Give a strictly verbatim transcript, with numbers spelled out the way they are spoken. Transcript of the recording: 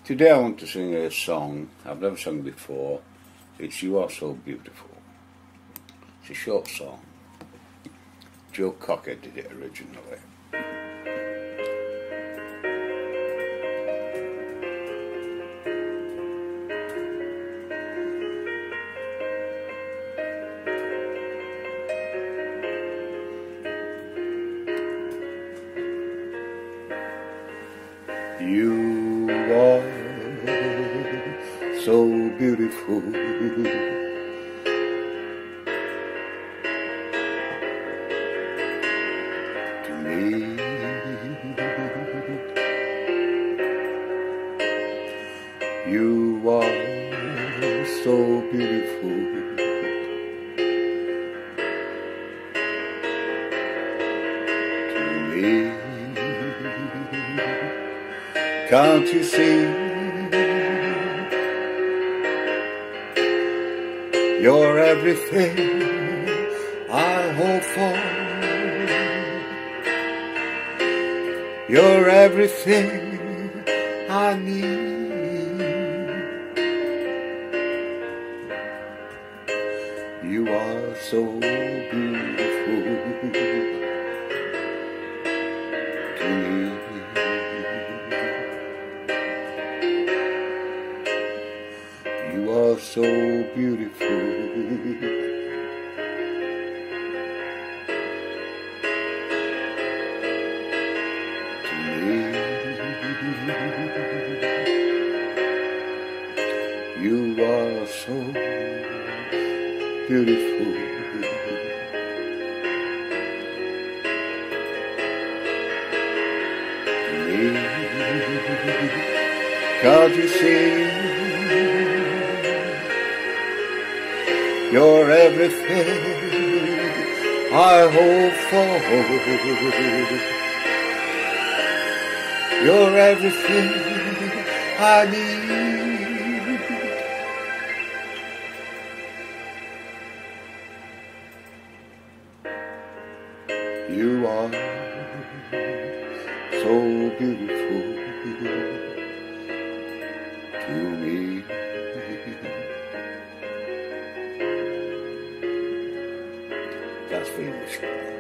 Today I want to sing a song I've never sung before. It's You Are So Beautiful. It's a short song. Joe Cocker did it originally. You are so beautiful to me. You are so beautiful to me. Can't you see? You're everything I hope for. You're everything I need. You are so beautiful to me. You are so beautiful to me. You are so beautiful to me. Can't you see? You're everything I hope for. You're everything I need. You are so beautiful to me. That's for you, Sheila.